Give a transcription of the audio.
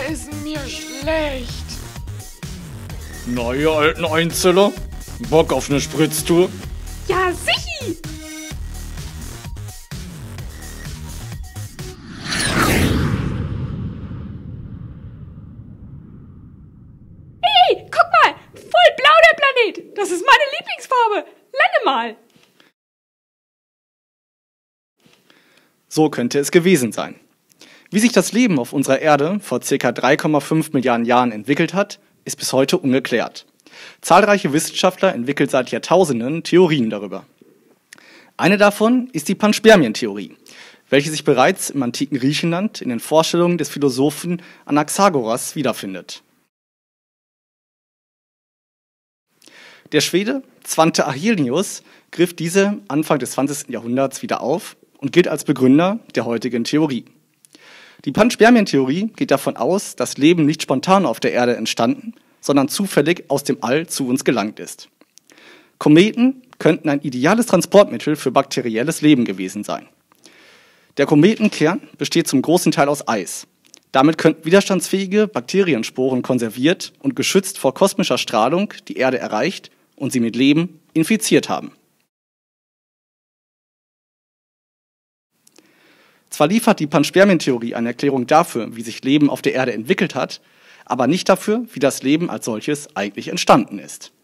ist mir schlecht. Na, ihr alten Einzeller? Bock auf eine Spritztour? Ja, sichi! Hey, guck mal! Voll blau der Planet! Das ist meine Lieblingsfarbe! Lerne mal! So könnte es gewesen sein. Wie sich das Leben auf unserer Erde vor ca. 3,5 Milliarden Jahren entwickelt hat, ist bis heute ungeklärt. Zahlreiche Wissenschaftler entwickeln seit Jahrtausenden Theorien darüber. Eine davon ist die Panspermien-Theorie, welche sich bereits im antiken Griechenland in den Vorstellungen des Philosophen Anaxagoras wiederfindet. Der Schwede Svante Arrhenius griff diese Anfang des 20. Jahrhunderts wieder auf und gilt als Begründer der heutigen Theorie. Die Panspermien-Theorie geht davon aus, dass Leben nicht spontan auf der Erde entstanden, sondern zufällig aus dem All zu uns gelangt ist. Kometen könnten ein ideales Transportmittel für bakterielles Leben gewesen sein. Der Kometenkern besteht zum großen Teil aus Eis. Damit könnten widerstandsfähige Bakteriensporen konserviert und geschützt vor kosmischer Strahlung die Erde erreicht und sie mit Leben infiziert haben. Zwar liefert die Panspermien-Theorie eine Erklärung dafür, wie sich Leben auf der Erde entwickelt hat, aber nicht dafür, wie das Leben als solches eigentlich entstanden ist.